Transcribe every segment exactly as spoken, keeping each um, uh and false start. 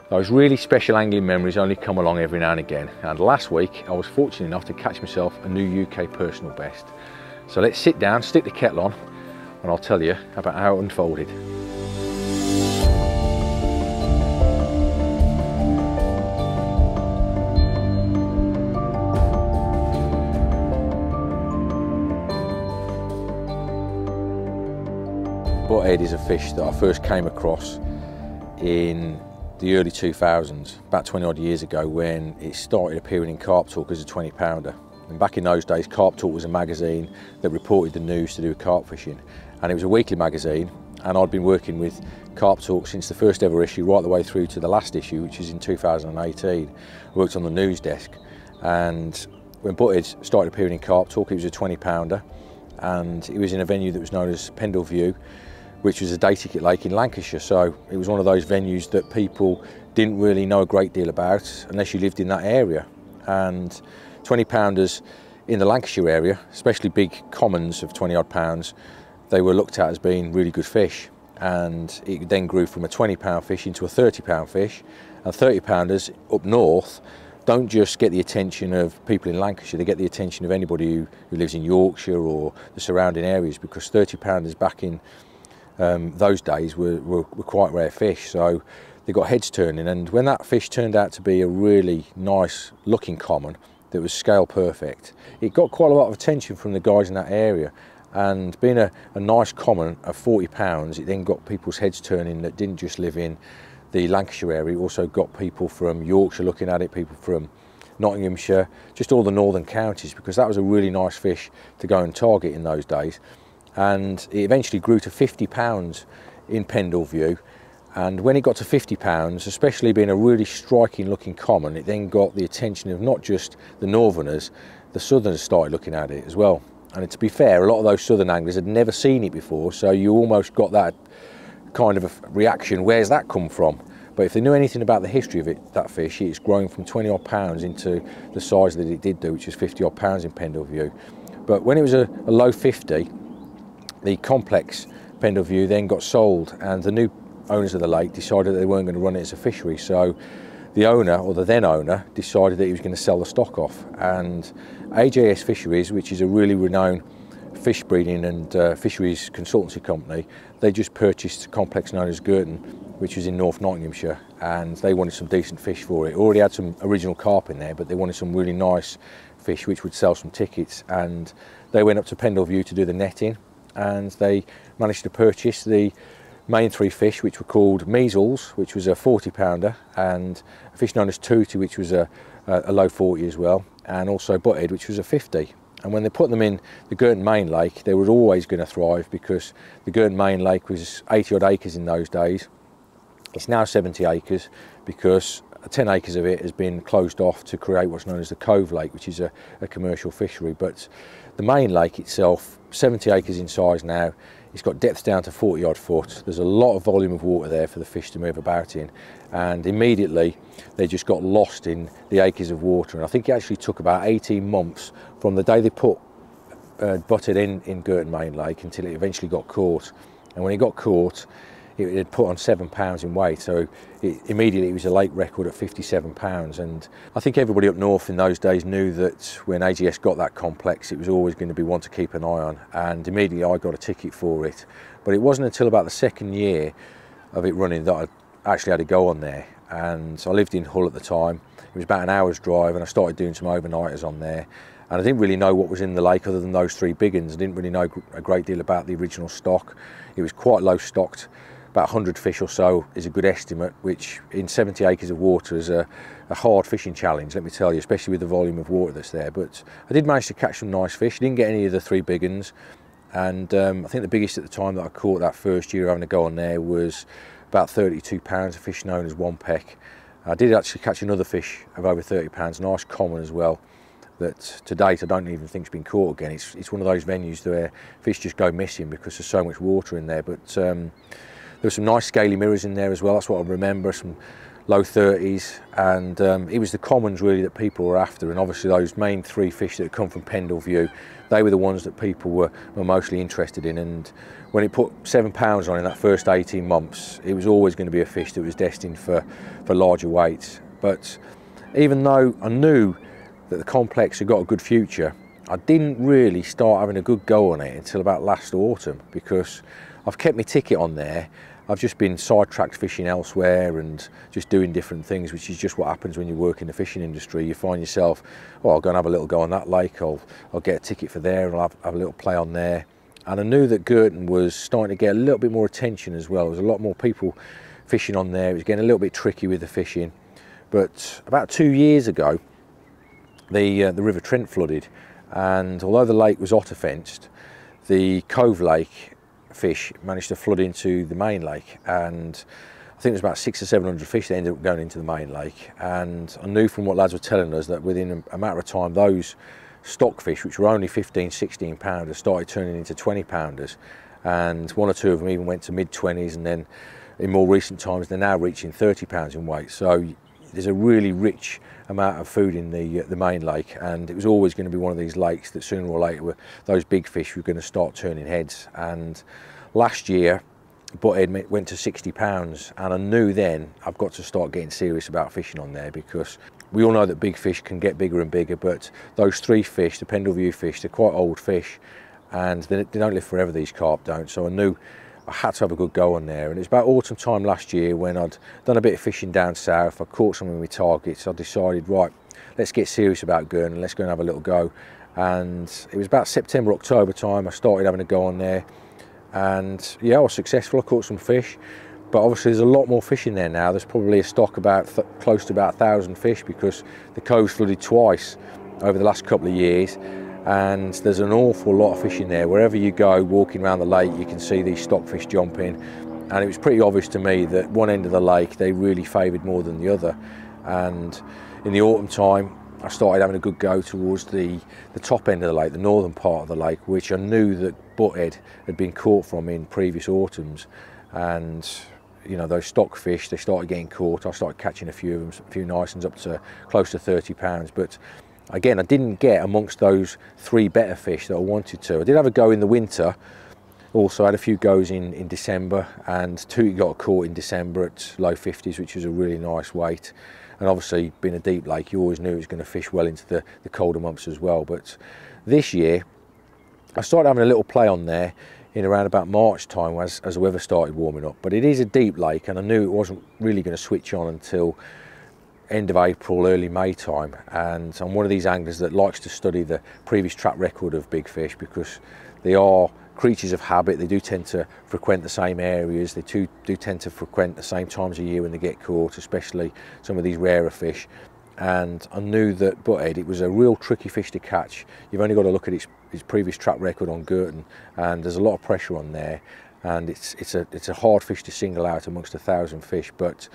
Those really special angling memories only come along every now and again, and last week I was fortunate enough to catch myself a new U K personal best. So let's sit down, stick the kettle on, and I'll tell you about how it unfolded. Butthead is a fish that I first came across in the early two thousands, about twenty odd years ago, when it started appearing in Carp Talk as a twenty pounder. And back in those days, Carp Talk was a magazine that reported the news to do with carp fishing. And it was a weekly magazine, and I'd been working with Carp Talk since the first ever issue right the way through to the last issue, which is in two thousand eighteen. I worked on the news desk, and when Butthead started appearing in Carp Talk, it was a twenty pounder, and it was in a venue that was known as Pendle View, which was a day ticket lake in Lancashire. So it was one of those venues that people didn't really know a great deal about unless you lived in that area. And twenty pounders in the Lancashire area, especially big commons of twenty odd pounds, they were looked at as being really good fish. And it then grew from a twenty pound fish into a thirty pound fish. And thirty pounders up north don't just get the attention of people in Lancashire, they get the attention of anybody who, who lives in Yorkshire or the surrounding areas, because thirty pounders back in Um, those days were, were, were quite rare fish, so they got heads turning. And when that fish turned out to be a really nice looking common that was scale perfect, it got quite a lot of attention from the guys in that area. And being a, a nice common of forty pounds, it then got people's heads turning that didn't just live in the Lancashire area. It also got people from Yorkshire looking at it, people from Nottinghamshire, just all the northern counties, because that was a really nice fish to go and target in those days. And it eventually grew to fifty pounds in Pendle View. And when it got to fifty pounds, especially being a really striking looking common, it then got the attention of not just the northerners, the southerners started looking at it as well. And to be fair, a lot of those southern anglers had never seen it before, so you almost got that kind of a reaction, where's that come from? But if they knew anything about the history of it, that fish, it's grown from twenty odd pounds into the size that it did do, which is fifty odd pounds in Pendle View. But when it was a, a low fifty, the complex Pendle View then got sold, and the new owners of the lake decided that they weren't going to run it as a fishery. So the owner, or the then owner, decided that he was going to sell the stock off. And A J S Fisheries, which is a really renowned fish breeding and uh, fisheries consultancy company, they just purchased a complex known as Girton, which was in North Nottinghamshire, and they wanted some decent fish for it. It already had some original carp in there, but they wanted some really nice fish which would sell some tickets. And they went up to Pendle View to do the netting, and they managed to purchase the main three fish, which were called Measles, which was a forty pounder, and a fish known as Tootie, which was a, a low forty as well, and also Butthead, which was a fifty. And when they put them in the Girton Main lake, they were always going to thrive, because the Girton Main lake was eighty odd acres in those days. It's now seventy acres, because ten acres of it has been closed off to create what's known as the Cove Lake, which is a, a commercial fishery. But the main lake itself, seventy acres in size now, it's got depths down to forty odd foot. There's a lot of volume of water there for the fish to move about in, and immediately they just got lost in the acres of water. And I think it actually took about eighteen months from the day they put uh, Butthead in, in Girton Main Lake until it eventually got caught. And when it got caught, it had put on seven pounds in weight, so it, immediately it was a lake record at fifty-seven pounds. And I think everybody up north in those days knew that when A G S got that complex, it was always going to be one to keep an eye on, and immediately I got a ticket for it. But it wasn't until about the second year of it running that I actually had to go on there. And I lived in Hull at the time. It was about an hour's drive, and I started doing some overnighters on there. And I didn't really know what was in the lake other than those three big uns. I didn't really know a great deal about the original stock. It was quite low stocked. About one hundred fish or so is a good estimate, which in seventy acres of water is a, a hard fishing challenge, let me tell you, especially with the volume of water that's there. But I did manage to catch some nice fish. I didn't get any of the three big uns, and um, I think the biggest at the time that I caught that first year having a go on there was about thirty-two pounds, a fish known as one peck. I did actually catch another fish of over thirty pounds, nice common as well, that to date I don't even think has been caught again. It's, it's one of those venues where fish just go missing because there's so much water in there. But um, there were some nice scaly mirrors in there as well, that's what I remember, some low thirties, and um, it was the commons really that people were after, and obviously those main three fish that come from Pendle View, they were the ones that people were, were mostly interested in. And when it put seven pounds on in that first eighteen months, it was always going to be a fish that was destined for, for larger weights. But even though I knew that the complex had got a good future, I didn't really start having a good go on it until about last autumn, because I've kept my ticket on there. I've just been sidetracked fishing elsewhere and just doing different things, which is just what happens when you work in the fishing industry. You find yourself, oh, I'll go and have a little go on that lake, I'll, I'll get a ticket for there and I'll have, have a little play on there. And I knew that Girton was starting to get a little bit more attention as well. There was a lot more people fishing on there. It was getting a little bit tricky with the fishing. But about two years ago, the, uh, the River Trent flooded, and although the lake was otter fenced, the Cove Lake fish managed to flood into the main lake, and I think there's about six or seven hundred fish that ended up going into the main lake. And I knew from what lads were telling us that within a matter of time, those stockfish, which were only fifteen, sixteen pounders, started turning into twenty pounders, and one or two of them even went to mid twenties, and then in more recent times they're now reaching thirty pounds in weight. So there's a really rich amount of food in the, uh, the main lake, and it was always going to be one of these lakes that sooner or later were, those big fish were going to start turning heads. And last year Butthead went to sixty pounds, and I knew then I've got to start getting serious about fishing on there, because we all know that big fish can get bigger and bigger, but those three fish, the Pendle View fish, they're quite old fish, and they, they don't live forever, these carp don't. So I knew I had to have a good go on there. And it was about autumn time last year when I'd done a bit of fishing down south. I caught some of my targets. I decided, right, let's get serious about Girton and let's go and have a little go. And it was about September, October time I started having a go on there. And yeah, I was successful. I caught some fish, but obviously there's a lot more fish in there now. There's probably a stock about th close to about a thousand fish, because the cove's flooded twice over the last couple of years. And there's an awful lot of fish in there. Wherever you go walking around the lake, you can see these stockfish jumping, and it was pretty obvious to me that one end of the lake they really favoured more than the other. And in the autumn time I started having a good go towards the the top end of the lake, the northern part of the lake, which I knew that Butthead had been caught from in previous autumns. And you know, those stockfish, they started getting caught. I started catching a few of them, a few nice ones, up to close to thirty pounds. But again, I didn't get amongst those three better fish that I wanted to. I did have a go in the winter. Also had a few goes in, in December, and two got caught in December at low fifties, which was a really nice weight. And obviously, being a deep lake, you always knew it was going to fish well into the, the colder months as well. But this year, I started having a little play on there in around about March time as, as the weather started warming up. But it is a deep lake, and I knew it wasn't really going to switch on until end of April, early May time. And I'm one of these anglers that likes to study the previous track record of big fish, because they are creatures of habit. They do tend to frequent the same areas. They too, do tend to frequent the same times of year when they get caught, especially some of these rarer fish. And I knew that Butthead, it was a real tricky fish to catch. You've only got to look at its, its previous track record on Girton, and there's a lot of pressure on there, and it's, it's, a, it's a hard fish to single out amongst a thousand fish. But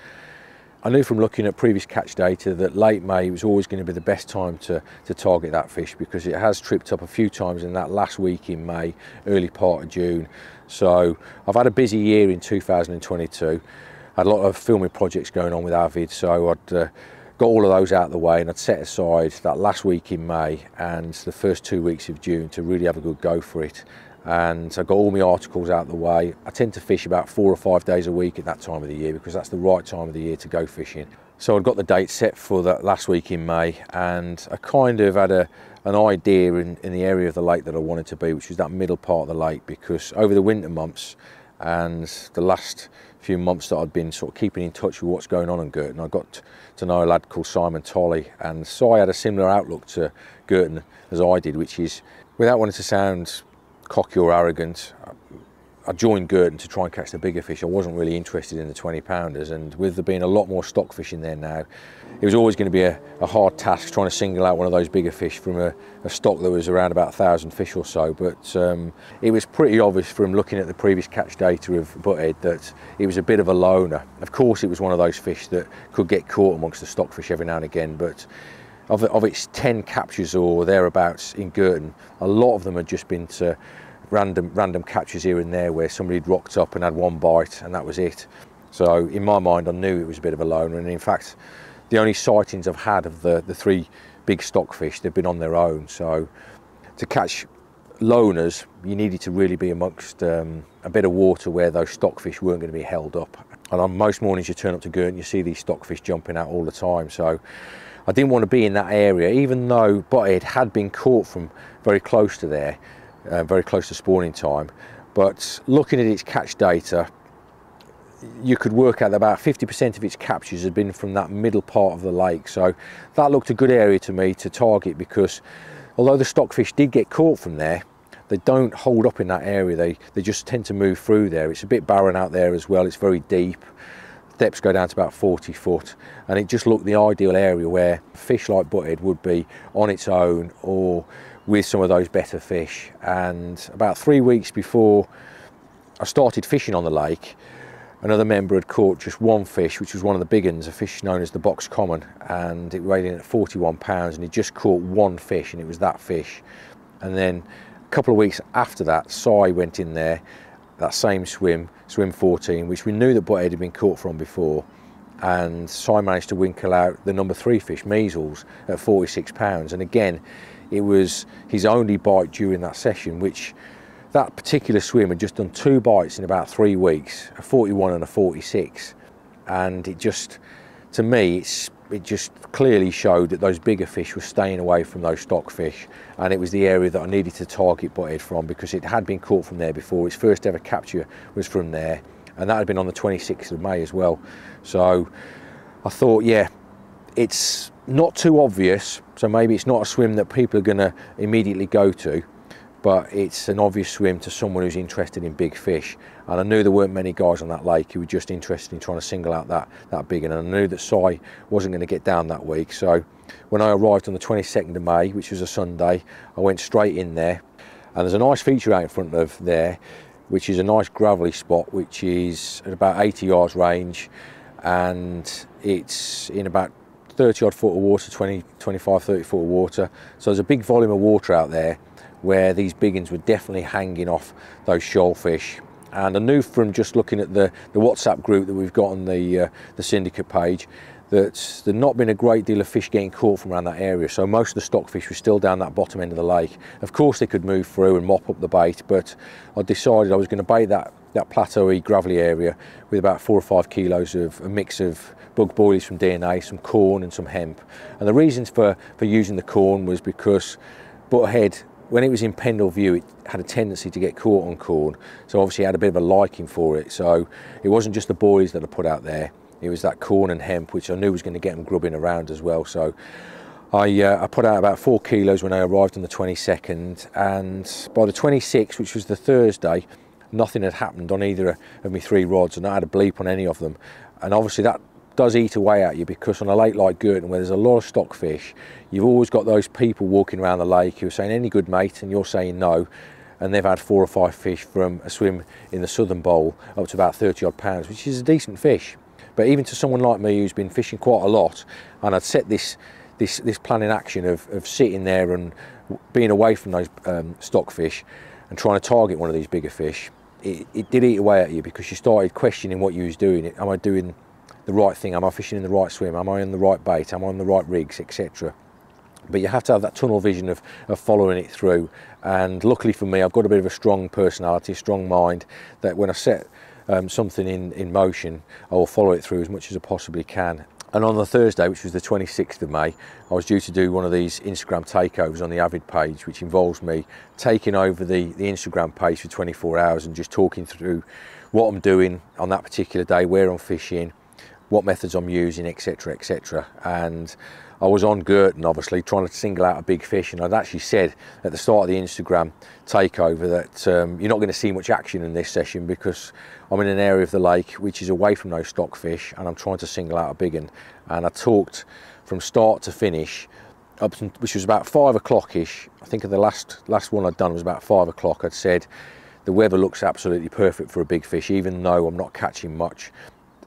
I knew from looking at previous catch data that late May was always going to be the best time to, to target that fish, because it has tripped up a few times in that last week in May, early part of June. So I've had a busy year in two thousand twenty-two. I had a lot of filming projects going on with Avid, so I'd uh, got all of those out of the way, and I'd set aside that last week in May and the first two weeks of June to really have a good go for it. And I got all my articles out of the way. I tend to fish about four or five days a week at that time of the year, because that's the right time of the year to go fishing. So I'd got the date set for that last week in May, and I kind of had a, an idea in, in the area of the lake that I wanted to be, which was that middle part of the lake, because over the winter months and the last few months that I'd been sort of keeping in touch with what's going on in Girton, I got to know a lad called Simon Tolley, and so I had a similar outlook to Girton as I did, which is, without wanting to sound cocky or arrogant, I joined Girton to try and catch the bigger fish. I wasn't really interested in the twenty pounders, and with there being a lot more stockfish in there now, it was always going to be a, a hard task trying to single out one of those bigger fish from a, a stock that was around about a thousand fish or so. But um, it was pretty obvious from looking at the previous catch data of Butthead that it was a bit of a loner. Of course, it was one of those fish that could get caught amongst the stockfish every now and again, but of, of its ten captures or thereabouts in Girton, a lot of them had just been to random random catches here and there where somebody had rocked up and had one bite, and that was it. So in my mind, I knew it was a bit of a loner, and in fact, the only sightings I've had of the, the three big stockfish, they've been on their own. So to catch loners, you needed to really be amongst um, a bit of water where those stockfish weren't going to be held up. And on most mornings you turn up to Girton, you see these stockfish jumping out all the time. So I didn't want to be in that area, even though Butthead had been caught from very close to there, uh, very close to spawning time. But looking at its catch data, you could work out that about fifty percent of its captures had been from that middle part of the lake. So that looked a good area to me to target, because although the stockfish did get caught from there, they don't hold up in that area. They, they just tend to move through there. It's a bit barren out there as well. It's very deep. Depths go down to about forty foot, and it just looked the ideal area where fish like Butthead would be on its own or with some of those better fish. And about three weeks before I started fishing on the lake, another member had caught just one fish, which was one of the big ones, a fish known as the box common, and it weighed in at forty-one pounds, and he just caught one fish, and it was that fish. And then a couple of weeks after that, Si went in there, that same swim, swim fourteen, which we knew that Butthead had been caught from before, and Si managed to winkle out the number three fish, measles, at forty-six pounds. And again, it was his only bite during that session, which that particular swim had just done two bites in about three weeks, a forty-one and a forty-six. And it just, to me, it's, it just clearly showed that those bigger fish were staying away from those stockfish, and it was the area that I needed to target Butthead from, because it had been caught from there before. Its first ever capture was from there, and that had been on the twenty-sixth of May as well. So I thought, yeah, it's not too obvious, so maybe it's not a swim that people are going to immediately go to, but it's an obvious swim to someone who's interested in big fish. And I knew there weren't many guys on that lake who were just interested in trying to single out that, that big one, and I knew that Si wasn't going to get down that week. So when I arrived on the twenty-second of May, which was a Sunday, I went straight in there, and there's a nice feature out in front of there, which is a nice gravelly spot, which is at about eighty yards range, and it's in about thirty odd foot of water, twenty, twenty-five, thirty foot of water. So there's a big volume of water out there where these big ones were definitely hanging off those shoalfish. And I knew from just looking at the, the WhatsApp group that we've got on the, uh, the syndicate page, that there'd not been a great deal of fish getting caught from around that area. So most of the stockfish were still down that bottom end of the lake. Of course they could move through and mop up the bait, but I decided I was going to bait that, that plateauy, gravelly area with about four or five kilos of a mix of bug boilies from D N A, some corn and some hemp. And the reasons for, for using the corn was because Butthead, when it was in Pendle view, it had a tendency to get caught on corn, so obviously I had a bit of a liking for it. So it wasn't just the boilies that I put out there, it was that corn and hemp, which I knew was going to get them grubbing around as well. So I, uh, I put out about four kilos when I arrived on the twenty-second, and by the twenty-sixth, which was the Thursday, nothing had happened on either of my three rods, and I had a bleep on any of them. And obviously that does eat away at you, because on a lake like Girton, where there's a lot of stockfish, you've always got those people walking around the lake who are saying, "Any good, mate?" and you're saying no, and they've had four or five fish from a swim in the Southern Bowl up to about thirty odd pounds, which is a decent fish. But even to someone like me who's been fishing quite a lot, and I'd set this this, this plan in action of, of sitting there and being away from those um, stockfish and trying to target one of these bigger fish, it, it did eat away at you, because you started questioning what you was doing. Am I doing the right thing? Am I fishing in the right swim? Am I on the right bait? Am I on the right rigs, et cetera? But you have to have that tunnel vision of, of following it through. And luckily for me, I've got a bit of a strong personality, a strong mind, that when I set um, something in, in motion, I will follow it through as much as I possibly can. And on the Thursday, which was the twenty-sixth of May, I was due to do one of these Instagram takeovers on the Avid page, which involves me taking over the, the Instagram page for twenty-four hours and just talking through what I'm doing on that particular day, where I'm fishing, what methods I'm using, etc, et cetera. And I was on Girton, obviously, trying to single out a big fish, and I'd actually said at the start of the Instagram takeover that um, you're not going to see much action in this session, because I'm in an area of the lake which is away from those stockfish, and I'm trying to single out a big one. And I talked from start to finish, up to, which was about five o'clock-ish. I think the last, last one I'd done was about five o'clock. I'd said, the weather looks absolutely perfect for a big fish, even though I'm not catching much.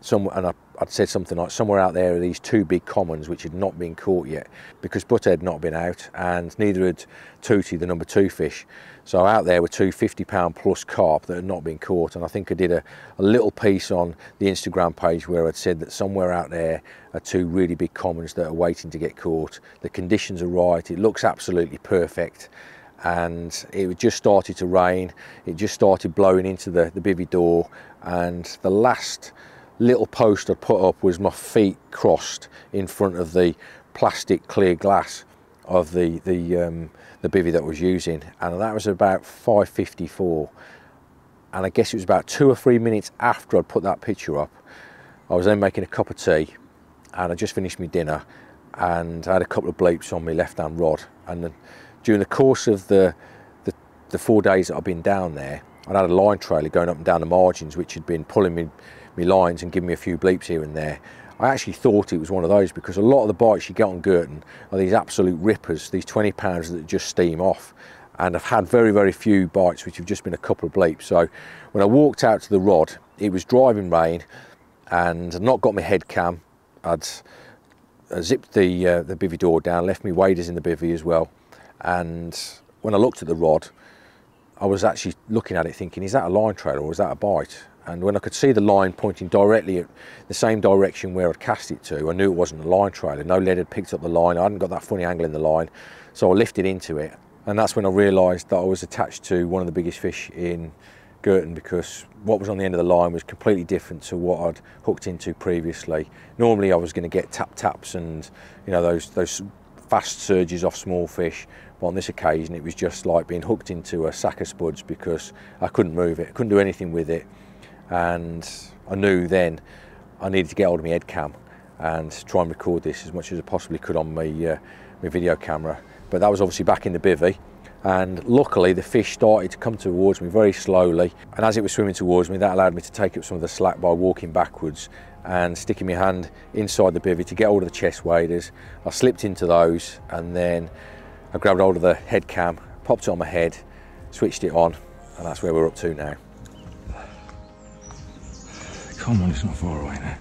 some, and I, I'd said something like, somewhere out there are these two big commons which had not been caught yet, because Butthead had not been out and neither had Tootie, the number two fish. So out there were two fifty pound plus carp that had not been caught, and I think I did a, a little piece on the Instagram page where I'd said that somewhere out there are two really big commons that are waiting to get caught. The conditions are right, it looks absolutely perfect, and it just started to rain, it just started blowing into the, the bivvy door, and the last little post I put up was my feet crossed in front of the plastic clear glass of the the, um, the bivvy that I was using, and that was about five fifty-four, and I guess it was about two or three minutes after I'd put that picture up. I was then making a cup of tea and I just finished my dinner, and I had a couple of bleeps on my left hand rod, and then during the course of the, the the four days that I've been down there, I'd had a line trailer going up and down the margins which had been pulling me, me lines and giving me a few bleeps here and there. I actually thought it was one of those, because a lot of the bites you get on Girton are these absolute rippers, these twenty pounders that just steam off. And I've had very, very few bites which have just been a couple of bleeps. So when I walked out to the rod, it was driving rain, and I'd not got my head cam. I'd I zipped the, uh, the bivvy door down, left my waders in the bivvy as well. And when I looked at the rod, I was actually looking at it thinking, is that a line trailer or is that a bite? And when I could see the line pointing directly at the same direction where I'd cast it to, I knew it wasn't a line trailer. No lead had picked up the line, I hadn't got that funny angle in the line, so I lifted into it. And that's when I realised that I was attached to one of the biggest fish in Girton, because what was on the end of the line was completely different to what I'd hooked into previously. Normally I was going to get tap taps and, you know, those, those fast surges off small fish. But on this occasion it was just like being hooked into a sack of spuds, because I couldn't move it, I couldn't do anything with it. And I knew then I needed to get hold of my head cam and try and record this as much as I possibly could on my, uh, my video camera. But that was obviously back in the bivvy, and luckily the fish started to come towards me very slowly, and as it was swimming towards me, that allowed me to take up some of the slack by walking backwards and sticking my hand inside the bivvy to get hold of the chest waders. I slipped into those, and then I grabbed hold of the head cam, popped it on my head, switched it on, and that's where we're up to now. Come on, it's not far away now.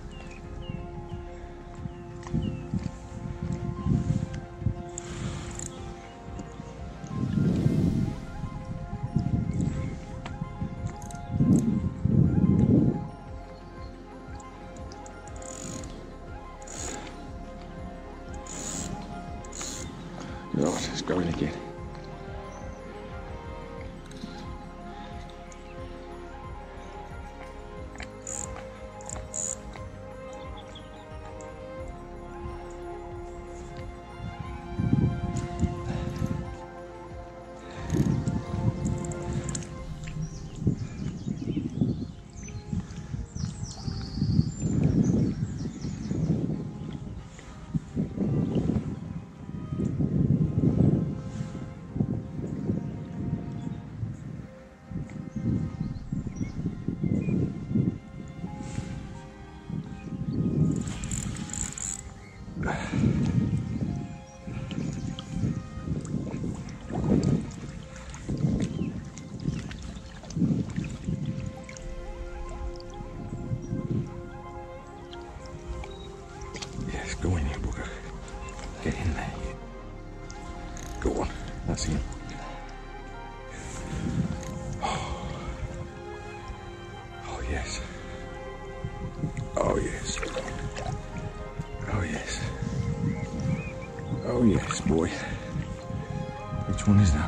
Right, it's going again. Go in here, bugger. Get in there. Go on. That's him. Oh. Oh, yes. Oh, yes. Oh, yes. Oh, yes, boy. Which one is that?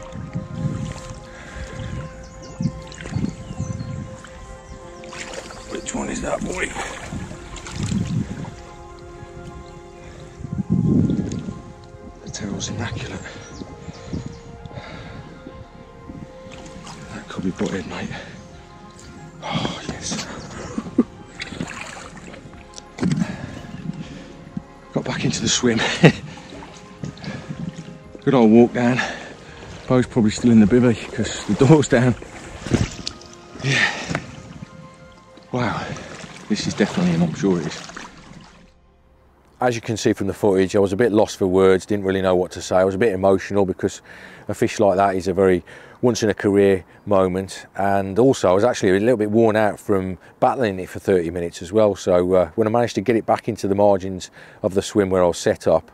Which one is that, boy? Immaculate. That could be Butthead, mate. Oh, yes. Got back into the swim. Good old walk down. Bo's probably still in the bivvy because the door's down. Yeah. Wow. This is definitely an, I'm sure it is. as you can see from the footage, I was a bit lost for words, didn't really know what to say. I was a bit emotional because a fish like that is a very once in a career moment, and also I was actually a little bit worn out from battling it for thirty minutes as well. So uh, when I managed to get it back into the margins of the swim where I was set up,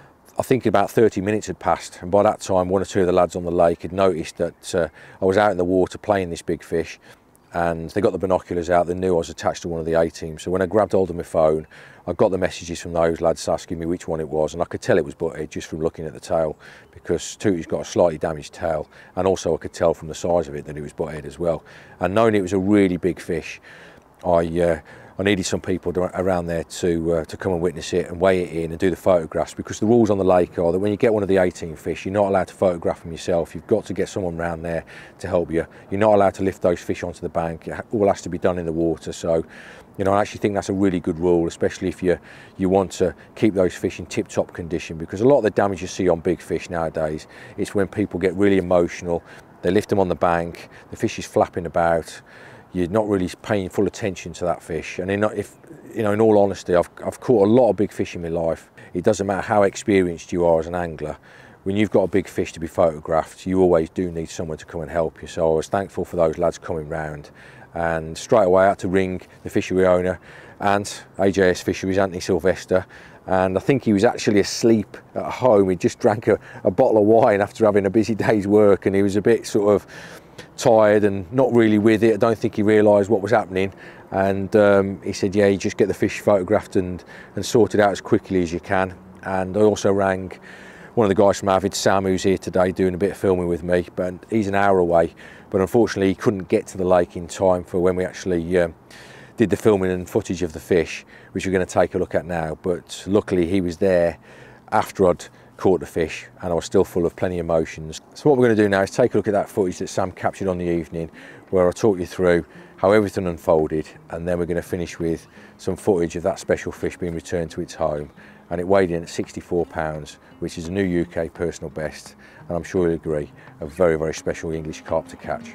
I think about thirty minutes had passed, and by that time one or two of the lads on the lake had noticed that uh, I was out in the water playing this big fish, and they got the binoculars out. They knew I was attached to one of the A team. So when I grabbed hold of my phone, I got the messages from those lads asking me which one it was, and I could tell it was Butthead just from looking at the tail, because Tooty's got a slightly damaged tail, and also I could tell from the size of it that it was Butthead as well. And knowing it was a really big fish, I uh, I needed some people to, around there to uh, to come and witness it and weigh it in and do the photographs, because the rules on the lake are that when you get one of the eighteen fish, you're not allowed to photograph them yourself. You've got to get someone around there to help you. You're not allowed to lift those fish onto the bank. It all has to be done in the water. So, you know, I actually think that's a really good rule, especially if you you want to keep those fish in tip-top condition, because a lot of the damage you see on big fish nowadays is when people get really emotional. They lift them on the bank, the fish is flapping about. You're not really paying full attention to that fish. And in, if, you know, in all honesty, I've, I've caught a lot of big fish in my life. It doesn't matter how experienced you are as an angler. When you've got a big fish to be photographed, you always do need someone to come and help you. So I was thankful for those lads coming round. And straight away I had to ring the fishery owner and A J S Fisheries, Anthony Sylvester. And I think he was actually asleep at home. He just drank a, a bottle of wine after having a busy day's work, and he was a bit sort of tired and not really with it. I don't think he realised what was happening, and um, he said, yeah, you just get the fish photographed and, and sorted out as quickly as you can. And I also rang one of the guys from Avid, Sam, who's here today doing a bit of filming with me, but he's an hour away, but unfortunately he couldn't get to the lake in time for when we actually um, did the filming and footage of the fish, which we're going to take a look at now. But luckily he was there after I'd caught the fish, and I was still full of plenty of emotions. So what we're going to do now is take a look at that footage that Sam captured on the evening, where I talk you through how everything unfolded, and then we're going to finish with some footage of that special fish being returned to its home. And it weighed in at sixty-four pounds, which is a new U K personal best, and I'm sure you'll agree, a very, very special English carp to catch.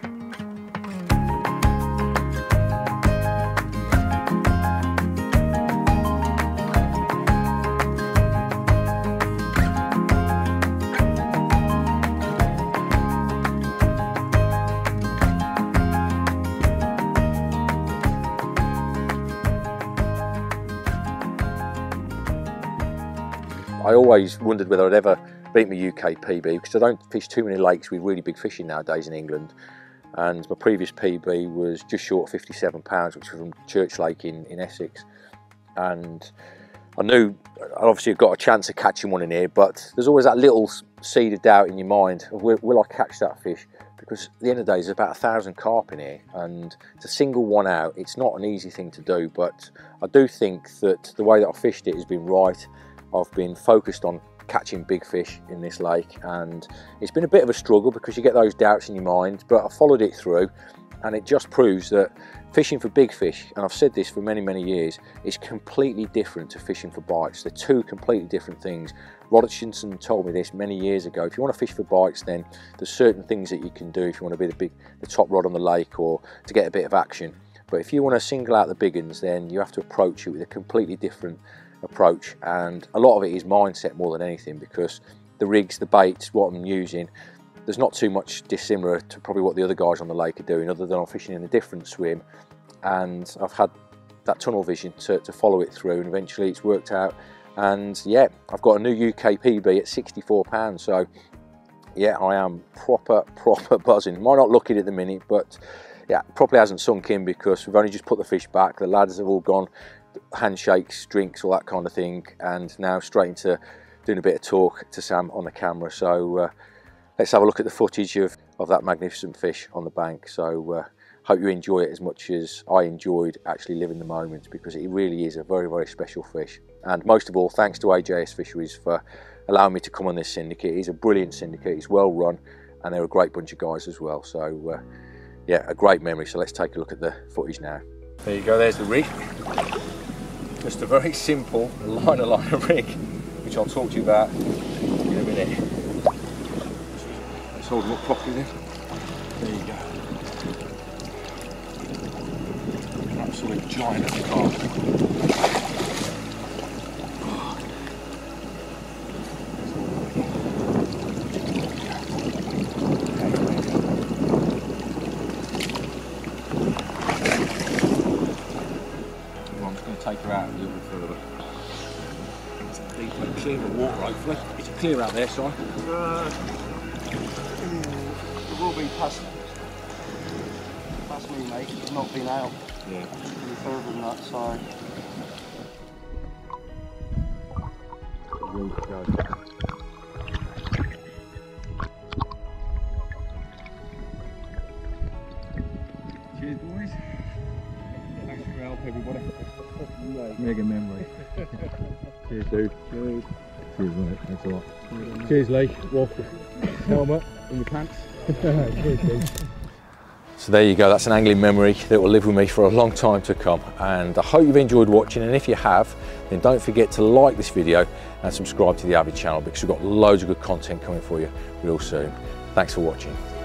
I always wondered whether I'd ever beat my U K P B, because I don't fish too many lakes with really big fishing nowadays in England. And my previous P B was just short of fifty-seven pounds, which was from Church Lake in, in Essex. And I knew I obviously got a chance of catching one in here, but there's always that little seed of doubt in your mind of will, will I catch that fish? Because at the end of the day, there's about a thousand carp in here, and to single one out, it's not an easy thing to do. But I do think that the way that I fished it has been right. I've been focused on catching big fish in this lake, and it's been a bit of a struggle because you get those doubts in your mind, but I followed it through, and it just proves that fishing for big fish, and I've said this for many, many years, is completely different to fishing for bites. They're two completely different things. Rod Hutchinson told me this many years ago. If you want to fish for bites, then there's certain things that you can do if you want to be the big, the top rod on the lake, or to get a bit of action. But if you want to single out the big ones, then you have to approach it with a completely different approach, and a lot of it is mindset more than anything, because the rigs, the baits, what I'm using, there's not too much dissimilar to probably what the other guys on the lake are doing, other than I'm fishing in a different swim, and I've had that tunnel vision to, to follow it through, and eventually it's worked out. And yeah, I've got a new U K P B at sixty-four pounds, so yeah, I am proper proper buzzing. Might not look it at the minute, but yeah, probably hasn't sunk in because we've only just put the fish back. The lads have all gone, handshakes, drinks, all that kind of thing, and now straight into doing a bit of talk to Sam on the camera. So uh, let's have a look at the footage of, of that magnificent fish on the bank. So uh, hope you enjoy it as much as I enjoyed actually living the moment, because it really is a very, very special fish. And most of all, thanks to A J S Fisheries for allowing me to come on this syndicate. It's a brilliant syndicate, it's well run, and they're a great bunch of guys as well. So uh, yeah, a great memory. So let's take a look at the footage now. There you go, there's the rig. Just a very simple liner liner rig, which I'll talk to you about in a minute. Let's hold them up properly then. There you go. An absolute giant of a carp. Oh, out a little bit further. It's deep and clear of water, hopefully. It's clear out there, Si. Uh, it will be past, past me, mate. It's not been out. Yeah. Any further than that side. Cheers, boys. Thanks for your help, everybody. Mega memory. Cheers, dude. Cheers. Cheers, mate. Thanks a lot. Cheers, Lee. Wolf, helmet in your pants. Cheers, dude. So there you go, that's an angling memory that will live with me for a long time to come, and I hope you've enjoyed watching, and if you have, then don't forget to like this video and subscribe to the Avid channel, because we've got loads of good content coming for you real soon. Thanks for watching.